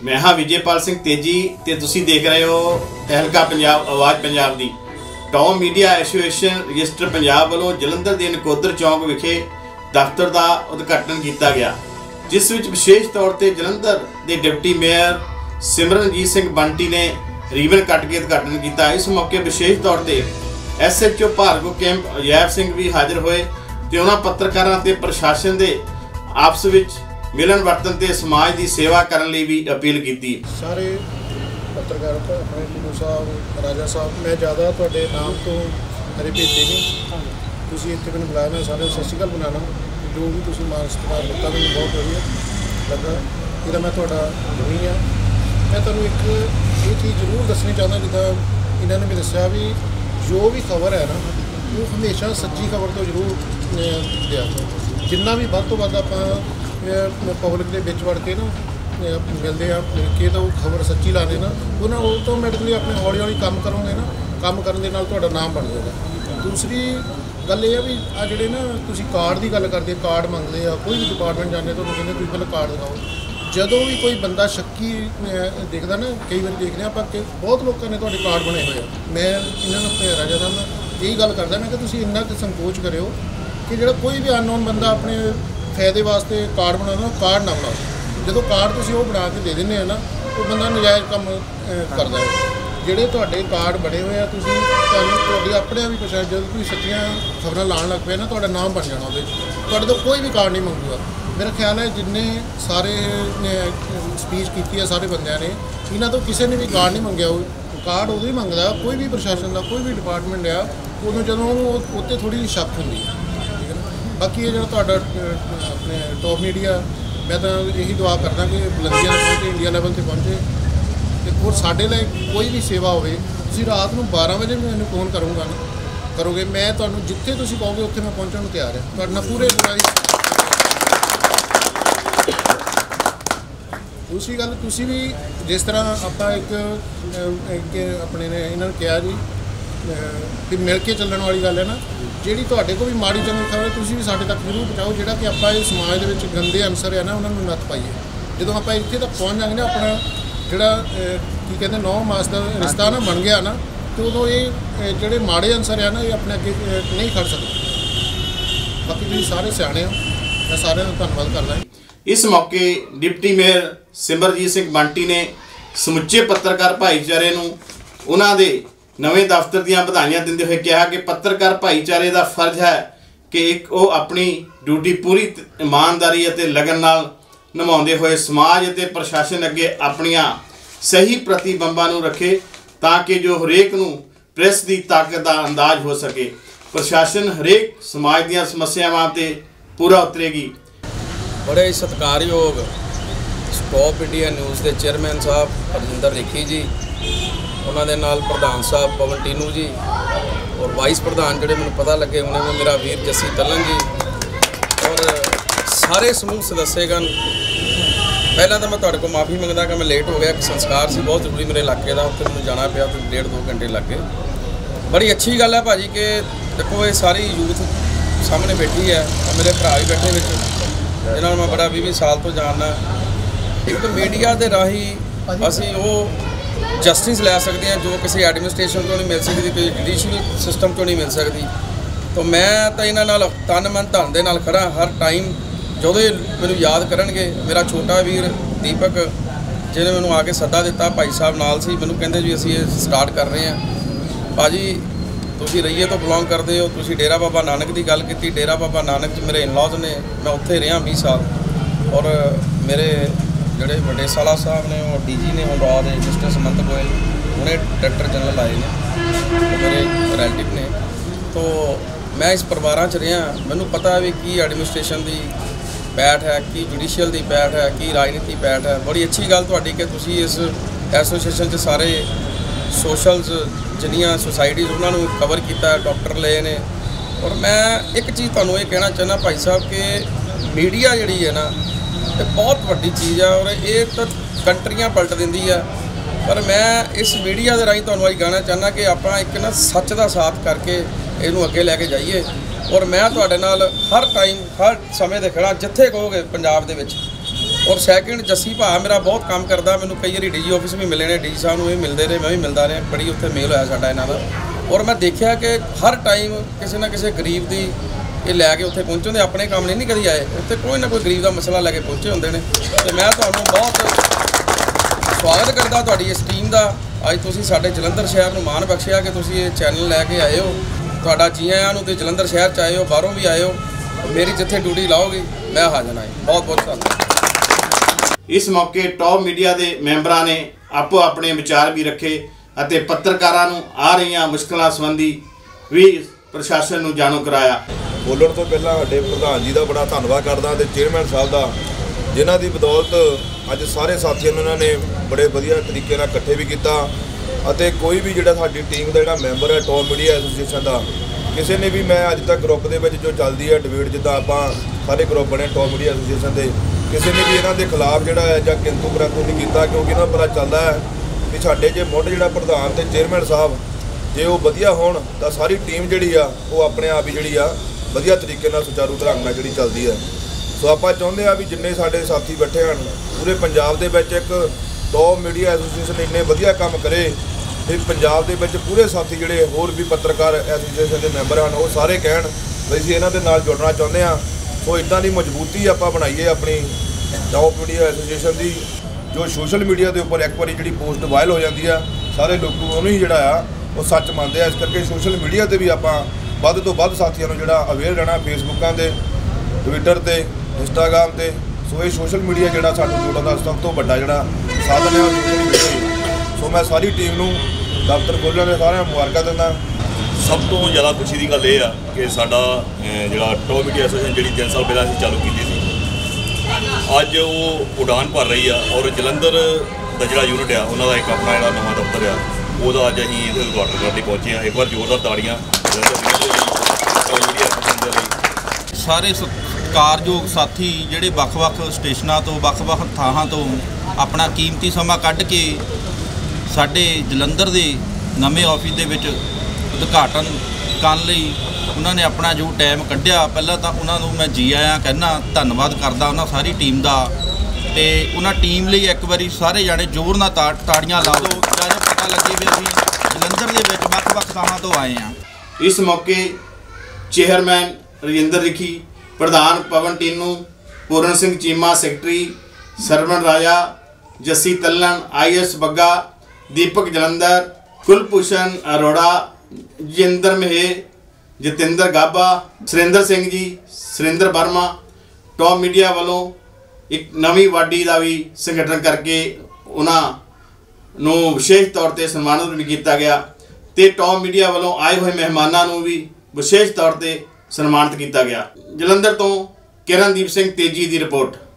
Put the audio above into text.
मैं हाँ विजयपाल सिंह तेजी ते तुसी देख रहे हो तहलका पंजाब आवाज़ पंजाब दी। Top media association register Punjab वालों जलंधर के नकोदर चौक विखे दफ्तर का उद्घाटन किया गया, जिस विच विशेष तौर पर जलंधर के डिप्टी मेयर सिमरनजीत सिंह बंटी ने रीबन कट के उद्घाटन किया। इस मौके विशेष तौर पर SHO भार्गव कैंप अजैब सिंह भी हाजिर होए ते उन्हां पत्रकारां ते प्रशासन के आपस विच मिलन वर्तन ते समाज की सेवा करने लिए भी अपील की। सारे पत्रकार अपने गुरु साहब राजा साहब, मैं ज़्यादा थोड़े नाम तो मेरे भेजे नहीं, तुम इतने मैंने बुलाया, मैं सारे सत श्री अकाल बनाना जो भी तुम मान सत्कार दिता मैं बहुत वधिया लगा। यदा मैं थोड़ा गुणी हाँ, मैं तुहानूं एक ये चीज़ जरूर दसनी चाहता जिदा इन्होंने भी दसिया भी जो भी खबर है ना वो हमेशा सच्ची खबर तो जरूर दिया करो। जिन्ना भी वध तो वध आपां पब्लिक के बिच वड़ के ना मिलते हैं मिल के तो खबर सच्ची लाने ना उन्हें ऑटोमैटिकली अपने हौली हौली काम करोगे ना, काम करने नाल तुहाडा नाम बन जाएगा। दूसरी गल ये भी आ जिहड़े ना तुसीं कार्ड की गल करदे, कार्ड मंगते आ, कोई भी डिपार्टमेंट जाने तो कहते तुसीं पहले कार्ड दिखाओ। जदों भी कोई बंदा शक्की देखदा ना, कई बार देखने आपां कि बहुत लोगों ने तुहाडे कार्ड बने हुए आ। मैं इन्हां नूं अपने राजा साहब नाल यही गल करदा मैं कि तुसीं इन्ना कि संकोच करिओ कि जिहड़ा कोई भी अननोन बंदा अपने फायदे वास्ते कार्ड बनाना, कार्ड ना बनाओ। जो कार्ड तुसीं वो बना के दे देने ना वो बंदा नजायज़ काम करता है। जिहड़े तुहाडे कार्ड बने हुए आ तुसीं तुहाडी अपने भी पछाण जब कोई सच्चियां खबरां लाण लग पे ना तुहाडा नाम बन जाना उहदे तुहाडे तो कोई भी कार्ड नहीं मंगूगा। मेरा ख्याल है जिन्ने सारे स्पीच की है सारे बंदियां ने इन्हां तो किसी ने भी कार्ड नहीं मंगया। कार्ड उदों ही मंगदा कोई भी प्रशासन का कोई भी डिपार्टमेंट आ उदों जदों उत्ते थोड़ी शक हुंदी है। बाकी ये जो अपने टॉप मीडिया, मैं तो यही दुआ करदा कि बुलंदियां पहुँचे, इंडिया लैवल पर पहुँचे और साढ़े लिए कोई भी सेवा हो रात को 12 बजे भी मैंने फोन करूँगा ना करोगे, मैं तुहानूं जिथे तुसीं कहोगे उत्थे मैं पहुँचण नूं तैयार है। तुहाडे नाल पूरे दूसरी गल तुसीं भी जिस तरह आपां एक अपने ने इन्हां नूं कहा जी फिर मिल के चलने वाली गल है ना, जी तुहाडे को भी माड़ी चंगी खबर तुसीं भी साडे तक जरूर पहुँचाओ, जिहड़ा कि आपां इस समाज दे विच गंदे अंसर है ना उन्होंने नत्थ पाईए। जदों आपां इत्थे तक पहुँच जाएंगे ना अपना जिहड़ा की कहते 9 मास का रिश्ता ना बन गया ना तो उदों ये जिहड़े माड़े अंसर है ना ये अपने अगे नहीं खड़ सकते। बाकी तुसीं सारे सियाणे हो, मैं सारिਆਂ ਦਾ धन्नवाद करदा। इस मौके डिप्टी मेयर सिमरनजीत सिंह बंटी ने समुचे पत्रकार भाईचारे नूं उन्हां दे नवें दफ्तर दीआं बधाइयां दिंदे हुए कहा कि पत्रकार भाईचारे का फर्ज है कि एक वो अपनी ड्यूटी पूरी ईमानदारी और लगन नाल निभाउंदे हुए समाज और प्रशासन अगे अपनियां सही प्रतिबंबां नूं रखे ताकि जो हरेक नूं प्रेस की ताकत का अंदाज हो सके। प्रशासन हरेक समाज दीआं समस्यावां ते पूरा उतरेगी। बड़े सत्कारयोग टॉप इंडिया न्यूज़ के चेयरमैन साहब रजिंदर रेखी जी, उन्होंने नाल प्रधान साहब पवन टीनू जी और वाइस प्रधान जोड़े मैं पता लगे उन्होंने मेरा वीर जस्सी तलन जी और सारे समूह सदस्यगण। पहला तो मैं तुहाडे को माफ़ी मंगदा कि मैं लेट हो गया, कि संस्कार से बहुत जरूरी मेरे इलाके का, उत्थे मैनूं जाना पिया तो 1.5-2 घंटे लग गए। बड़ी अच्छी गल है भाजी कि देखो ये सारी यूथ सामने बैठी है, मेरे भरा भी बैठे विच जिन्होंने मैं बड़ा 20 साल तो जानना। एक मीडिया के राही असीं वो जस्टिस लै सकते हैं जो किसी एडमिनिस्ट्रेशन तो नहीं मिल सकती, कोई जुडिशियल सिस्टम तो नहीं मिल सकती। तो मैं तो इन्हां नाल तन मन धन दे नाल खड़ा हर टाइम जो मैनूं याद करनगे। मेरा छोटा वीर दीपक जिन्हें मैनूं आके सद्दा दिता, भाई साहब नाल सी, मैनूं कहंदे जी असीं ये स्टार्ट कर रहे हैं। भाजी तुसीं रईए तो बिलोंग करते हो, तुसीं डेरा बाबा नानक की गल की, डेरा बाबा नानक मेरे इनलॉज ने, मैं उत्थे रहा 20 साल और मेरे जोड़े बड़े साला साहब ने और DG ने रॉ के मिस्टर समंत गोयल उन्हें डायरैक्टर जनरल आए हैं तो मेरे रिलेटिव ने। तो मैं इस परिवार च रहा, मैनूं पता है भी की एडमिनिस्ट्रेशन की पैठ है, की जुडिशियल की पैठ है, की राजनीति पैठ है। बड़ी अच्छी गल तुहाडी कि तुसीं इस एसोसीएशन सारे सोशल्स जिन्नियां सोसाइटीज़ उन्होंने कवर किया, डॉक्टर ले ने। और मैं एक चीज़ तुहानूं ये कहना चाहना भाई साहब कि मीडिया जिहड़ी है ना ये बहुत वड्डी चीज़ है और ये तो कंट्रियां पलट दिंदी है। पर मैं इस मीडिया के राही तुहानूं अज कहना चाहना कि आपां एक ना सच का साथ करके इनू अगे लैके जाइए। और मैं तुहाडे नाल हर टाइम हर समय दे खड़ा जिथे कहोगे पंजाब दे विच ਔਰ ਸੈਕਿੰਡ ਜੱਸੀ ਭਾ ਮੇਰਾ ਬਹੁਤ ਕੰਮ ਕਰਦਾ, ਮੈਨੂੰ ਕਈ ਵਾਰੀ ਡੀਜੀ ਆਫਿਸ ਵੀ ਮਿਲੇ ਨੇ, ਡੀਜੀ ਸਾਹਿਬ ਨੂੰ ਵੀ ਮਿਲਦੇ ਰਹੇ, ਮੈਂ ਵੀ ਮਿਲਦਾ ਰਿਹਾ, ਬੜੀ ਉੱਥੇ ਮੇਲ ਹੋਇਆ ਸਾਡਾ ਇਹਨਾਂ ਦਾ। ਔਰ ਮੈਂ ਦੇਖਿਆ ਕਿ ਹਰ ਟਾਈਮ ਕਿਸੇ ਨਾ ਕਿਸੇ ਗਰੀਬ ਦੀ ਇਹ ਲੈ ਕੇ ਉੱਥੇ ਪਹੁੰਚੇ ਹੁੰਦੇ, ਆਪਣੇ ਕੰਮ ਨਹੀਂ ਕਦੀ ਆਏ, ਉੱਥੇ ਕੋਈ ਨਾ ਕੋਈ ਗਰੀਬ ਦਾ ਮਸਲਾ ਲੈ ਕੇ ਪਹੁੰਚੇ ਹੁੰਦੇ ਨੇ। ਤੇ ਮੈਂ ਤੁਹਾਨੂੰ ਬਹੁਤ ਸਵਾਗਤ ਕਰਦਾ ਤੁਹਾਡੀ ਇਸ ਟੀਮ ਦਾ। ਅੱਜ ਤੁਸੀਂ ਸਾਡੇ ਜਲੰਧਰ ਸ਼ਹਿਰ ਨੂੰ ਮਾਣ ਬਖਸ਼ਿਆ ਕਿ ਤੁਸੀਂ ਇਹ ਚੈਨਲ ਲੈ ਕੇ ਆਏ ਹੋ। ਤੁਹਾਡਾ ਜੀ ਆਇਆਂ ਨੂੰ। ਤੇ ਜਲੰਧਰ ਸ਼ਹਿਰ 'ਚ ਆਏ ਹੋ, ਬਾਹਰੋਂ ਵੀ ਆਏ ਹੋ, ਮੇਰੀ ਜਿੱਥੇ ਡਿਊਟੀ ਲਾਓਗੇ ਮੈਂ ਹਾਜ਼ਰ ਹਾਂ। ਬਹੁਤ ਬਹੁਤ ਧੰਨਵਾਦ। ਇਸ ਮੌਕੇ ਟੌਪ ਮੀਡੀਆ ਦੇ ਮੈਂਬਰਾਂ ਨੇ ਆਪੋ ਆਪਣੇ ਵਿਚਾਰ ਵੀ ਰੱਖੇ ਅਤੇ ਪੱਤਰਕਾਰਾਂ ਨੂੰ ਆ ਰਹੀਆਂ ਮੁਸ਼ਕਲਾਂ ਸੰਬੰਧੀ ਵੀ ਪ੍ਰਸ਼ਾਸਨ ਨੂੰ ਜਾਣੂ ਕਰਾਇਆ। ਬੋਲਣ ਤੋਂ ਪਹਿਲਾਂ ਸਾਡੇ ਪ੍ਰਧਾਨ ਜੀ ਦਾ ਬੜਾ ਧੰਨਵਾਦ ਕਰਦਾ ਤੇ ਚੇਅਰਮੈਨ ਸਾਹਿਬ ਦਾ, ਜਿਨ੍ਹਾਂ ਦੀ ਬਦੌਲਤ ਅੱਜ ਸਾਰੇ ਸਾਥੀਆਂ ਨੂੰ ਇਹਨਾਂ ਨੇ ਬੜੇ ਵਧੀਆ ਤਰੀਕੇ ਨਾਲ ਇਕੱਠੇ ਵੀ ਕੀਤਾ। ਅਤੇ ਕੋਈ ਵੀ ਜਿਹੜਾ ਸਾਡੀ ਟੀਮ ਦਾ ਜਿਹੜਾ ਮੈਂਬਰ ਹੈ ਟੌਪ ਮੀਡੀਆ ਐਸੋਸੀਏਸ਼ਨ ਦਾ, ਕਿਸੇ ਨੇ ਵੀ ਮੈਂ ਅੱਜ ਤੱਕ ਗਰੁੱਪ ਦੇ ਵਿੱਚ ਜੋ ਚੱਲਦੀ ਹੈ ਡਿਬੇਟ, ਜਿੱਦਾਂ ਆਪਾਂ ਸਾਰੇ ਗਰੁੱਪ ਬਣੇ ਟੌਪ ਮੀਡੀਆ ਐਸੋਸੀਏਸ਼ਨ ਦੇ, ਕਿਸੇ ਨੇ ਵੀ ਇਹਨਾਂ ਦੇ ਖਿਲਾਫ ਜਿਹੜਾ ਹੈ ਜਾਂ ਕਿੰਤੂ ਪਰੰਤੂ ਨਹੀਂ ਕੀਤਾ, ਕਿਉਂਕਿ ਇਹਨਾਂ ਨੂੰ ਪਤਾ ਚੱਲਦਾ ਹੈ ਕਿ ਸਾਡੇ ਜੇ ਮੁੱਢ ਜਿਹੜਾ ਪ੍ਰਧਾਨ ਤੇ ਚੇਅਰਮੈਨ ਸਾਹਿਬ ਜੇ ਉਹ ਵਧੀਆ ਹੋਣ ਤਾਂ ਸਾਰੀ ਟੀਮ ਜਿਹੜੀ ਆ ਉਹ ਆਪਣੇ ਆਪ ਹੀ ਜਿਹੜੀ ਆ ਵਧੀਆ ਤਰੀਕੇ ਨਾਲ ਸੁਚਾਰੂ ਢੰਗ ਨਾਲ ਜਿਹੜੀ ਚੱਲਦੀ ਹੈ। ਸੋ ਆਪਾਂ ਚਾਹੁੰਦੇ ਆ ਵੀ ਜਿੰਨੇ ਸਾਡੇ ਸਾਥੀ ਬੈਠੇ ਹਨ ਪੂਰੇ ਪੰਜਾਬ ਦੇ ਵਿੱਚ ਇੱਕ ਟੌਪ ਮੀਡੀਆ ਐਸੋਸੀਏਸ਼ਨ ਇੰਨੇ ਵਧੀਆ ਕੰਮ ਕਰੇ ਤੇ ਪੰਜਾਬ ਦੇ ਵਿੱਚ ਪੂਰੇ ਸਾਥੀ ਜਿਹੜੇ ਹੋਰ ਵੀ ਪੱਤਰਕਾਰ ਐਸੋਸੀਏਸ਼ਨ ਦੇ ਮੈਂਬਰ ਹਨ ਉਹ ਸਾਰੇ ਕਹਿਣ ਵੀ ਅਸੀਂ ਇਹਨਾਂ ਦੇ ਨਾਲ ਜੁੜਨਾ ਚਾਹੁੰਦੇ ਹਾਂ। ਸੋ ਇੱਦਾਂ ਦੀ ਮਜ਼ਬੂਤੀ ਆਪਾਂ ਬਣਾਈਏ ਆਪਣੀ ਟੌਪ ਮੀਡੀਆ ਐਸੋਸੀਏਸ਼ਨ ਦੀ। ਜੋ ਸੋਸ਼ਲ ਮੀਡੀਆ ਦੇ ਉੱਪਰ ਇੱਕ ਵਾਰੀ ਜਿਹੜੀ ਪੋਸਟ ਵਾਇਰਲ ਹੋ ਜਾਂਦੀ ਆ, ਸਾਰੇ ਲੋਕ ਉਹਨੂੰ ਹੀ ਜਿਹੜਾ ਆ ਉਹ ਸੱਚ ਮੰਨਦੇ ਆ। ਇਸ ਕਰਕੇ ਸੋਸ਼ਲ ਮੀਡੀਆ ਤੇ ਵੀ ਆਪਾਂ ਵੱਧ ਤੋਂ ਵੱਧ ਸਾਥੀਆਂ ਨੂੰ ਜਿਹੜਾ ਅਵੇਅਰ ਰਹਿਣਾ, ਫੇਸਬੁੱਕਾਂ ਤੇ, ਟਵਿੱਟਰ ਤੇ, ਇੰਸਟਾਗ੍ਰਾਮ ਤੇ। ਸੋ ਇਹ ਸੋਸ਼ਲ ਮੀਡੀਆ ਜਿਹੜਾ ਸਾਨੂੰ ਜੋੜਨ ਦਾ ਸਭ ਤੋਂ ਵੱਡਾ ਜਿਹੜਾ ਸਾਧਨ ਹੈ ਉਹ ਸੋਸ਼ਲ ਮੀਡੀਆ। ਸੋ ਮੈਂ ਸਾਰੀ ਟੀਮ ਨੂੰ ਦਫ਼ਤਰ ਖੋਲ੍ਹਣ ਦੇ ਸਾਰਿਆਂ ਨੂੰ ਮੁਬਾਰਕਾਂ ਦਿੰਦਾ। ਸਭ ਤੋਂ ਜ਼ਿਆਦਾ ਖੁਸ਼ੀ ਦੀ ਗੱਲ ਇਹ ਆ ਕਿ ਸਾਡਾ ਜਿਹੜਾ ਟੌਪ ਮੀਡੀਆ ਐਸੋਸੀਏਸ਼ਨ ਜਿਹੜੀ 3 ਸਾਲ ਪਹਿਲਾਂ ਅਸੀਂ ਚਾਲੂ ਕੀਤੀ ਸੀ, ਅੱਜ ਉਹ ਉਡਾਨ ਭਰ ਰਹੀ ਆ। ਔਰ ਜਲੰਧਰ ਦਾ ਜਿਹੜਾ ਯੂਨਿਟ ਆ ਉਹਨਾਂ ਦਾ ਇੱਕ ਆਪਣਾ ਜਿਹੜਾ ਨਵਾਂ ਦਫ਼ਤਰ ਆ ਉਹਦਾ ਅੱਜ ਅਸੀਂ ਇਹਦੇ ਉਦਘਾਟਨ ਕਰਨ ਲਈ ਪਹੁੰਚੇ ਹਾਂ। ਇੱਕ ਵਾਰ ਜ਼ੋਰਦਾਰ ਤਾੜੀਆਂ ਟੌਪ ਮੀਡੀਆ ਐਸੋਸੀਏਸ਼ਨ ਦੇ ਲਈ। ਸਾਰੇ ਸਤਿਕਾਰਯੋਗ ਸਾਥੀ ਜਿਹੜੇ ਵੱਖ-ਵੱਖ ਸਟੇਸ਼ਨਾਂ ਤੋਂ, ਵੱਖ-ਵੱਖ ਥਾਵਾਂ ਤੋਂ ਆਪਣਾ ਕੀਮਤੀ ਸਮਾਂ ਕੱਢ ਕੇ ਸਾਡੇ ਜਲੰਧਰ ਦੇ ਨਵੇਂ ਆਫਿਸ ਦੇ ਵਿੱਚ ਉਦਘਾਟਨ ਕਰਨ ਲਈ ਉਹਨਾਂ ਨੇ ਆਪਣਾ ਜੋ ਟਾਈਮ ਕੱਢਿਆ, ਪਹਿਲਾਂ ਤਾਂ ਉਹਨਾਂ ਨੂੰ ਮੈਂ ਜੀ ਆਇਆਂ ਕਹਿੰਦਾ, ਧੰਨਵਾਦ ਕਰਦਾ ਉਹਨਾਂ ਸਾਰੀ ਟੀਮ ਦਾ। ਤੇ ਉਹਨਾਂ ਟੀਮ ਲਈ ਇੱਕ ਵਾਰੀ ਸਾਰੇ ਜਾਣੇ ਜ਼ੋਰ ਨਾਲ ਤਾੜੀਆਂ ਲਾ ਦਿਓ, ਜਦੋਂ ਪਤਾ ਲੱਗੇ ਵੀ ਅਸੀਂ ਜਲੰਧਰ ਦੇ ਵਿੱਚ ਵੱਖ-ਵੱਖ ਥਾਵਾਂ ਤੋਂ ਆਏ ਹਾਂ। ਇਸ ਮੌਕੇ ਚੇਅਰਮੈਨ ਰਜਿੰਦਰ ਰਿਖੀ, ਪ੍ਰਧਾਨ Pawan Tinu, Puran Singh Cheema, secretary Sarwan Raja, Jassi ਤੱਲਣ, IS Bagga, Deepak Jalandhar, Kulbhushan Arora, Jinder Mahe, Jatinder Gaba, Surinder Singh ji, Surinder Verma. Top media ਵੱਲੋਂ ਇੱਕ ਨਵੀਂ ਵਾਢੀ ਦਾ ਵੀ ਸੰਗਠਨ ਕਰਕੇ ਉਹਨਾਂ ਨੂੰ ਵਿਸ਼ੇਸ਼ ਤੌਰ ਤੇ ਸਨਮਾਨਿਤ ਵੀ ਕੀਤਾ ਗਿਆ ਤੇ ਟੌਪ ਮੀਡੀਆ ਵੱਲੋਂ ਆਏ ਹੋਏ ਮਹਿਮਾਨਾਂ ਨੂੰ ਵੀ ਵਿਸ਼ੇਸ਼ ਤੌਰ ਤੇ ਸਨਮਾਨਿਤ ਕੀਤਾ ਗਿਆ। ਜਲੰਧਰ ਤੋਂ ਕਿਰਨਦੀਪ ਸਿੰਘ ਤੇਜੀ ਦੀ ਰਿਪੋਰਟ।